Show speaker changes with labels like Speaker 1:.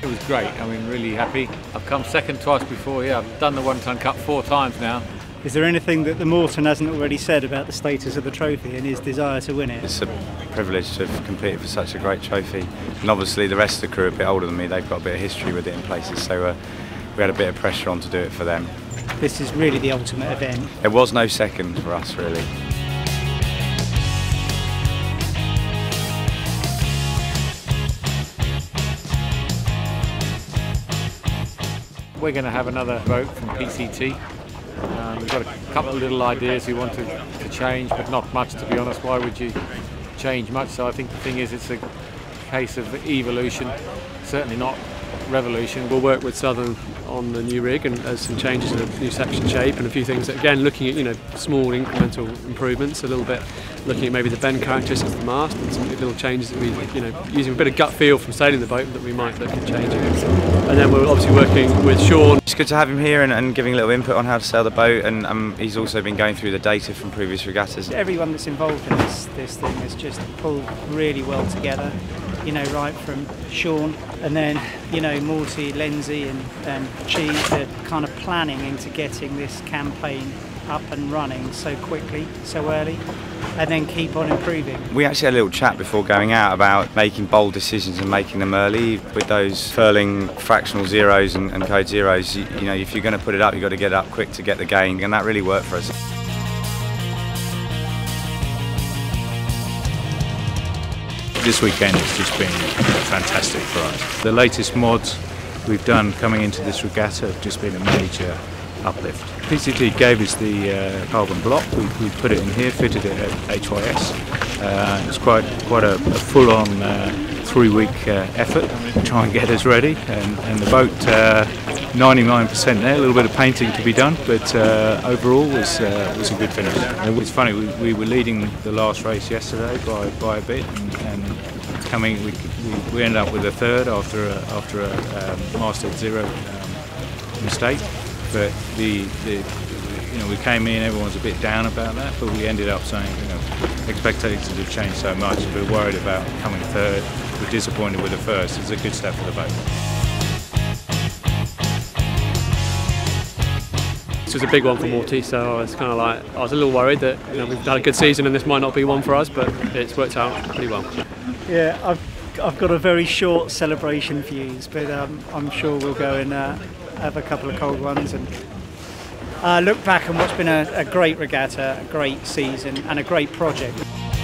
Speaker 1: It was great. I mean, really happy. I've come second twice before. Yeah, I've done the One Ton Cup 4 times now.
Speaker 2: Is there anything that the Moreton hasn't already said about the status of the trophy and his desire to win it?
Speaker 3: It's a privilege to have competed for such a great trophy. And obviously the rest of the crew are a bit older than me. They've got a bit of history with it in places, so we had a bit of pressure on to do it for them.
Speaker 2: This is really the ultimate event.
Speaker 3: There was no second for us, really.
Speaker 1: We're going to have another vote from PCT. We've got a couple of little ideas we want to change, but not much, to be honest. Why would you change much? So I think the thing is, it's a case of evolution, certainly not revolution.
Speaker 4: We'll work with Southern on the new rig, and there's some changes in the new section shape and a few things that, again, looking at small incremental improvements, a little bit looking at maybe the bend characteristics of the mast and some little changes that we using a bit of gut feel from sailing the boat that we might look at changing. And then we're obviously working with Sean.
Speaker 3: It's good to have him here and giving a little input on how to sail the boat, and he's also been going through the data from previous regattas.
Speaker 2: Everyone that's involved in this thing has just pulled really well together, right from Sean and then, Morty, Lindsay and Cheese, they're kind of planning into getting this campaign up and running so quickly, so early, and then keep on improving.
Speaker 3: We actually had a little chat before going out about making bold decisions and making them early with those furling fractional zeros and code zeros. If you're going to put it up, you've got to get it up quick to get the gain, and that really worked for us.
Speaker 5: This weekend has just been fantastic for us. The latest mods we've done coming into this regatta have just been a major uplift. PCT gave us the carbon block. We put it in here, fitted it at HYS. It's quite a full-on 3-week effort to try and get us ready, and the boat 99% there. A little bit of painting to be done, but overall was a good finish. And it's funny, we were leading the last race yesterday by a bit, and we ended up with a third after a masthead zero mistake. But we came in, everyone's a bit down about that, but we ended up saying, expectations have changed so much. We're worried about coming third. We're disappointed with the first. It's a good step for the boat.
Speaker 4: This was a big one for Morty, so I was a little worried that we've had a good season and this might not be one for us, but it's worked out pretty well.
Speaker 2: Yeah, I've got a very short celebration fuse, but I'm sure we'll go and have a couple of cold ones and look back on what's been a great regatta, a great season and a great project.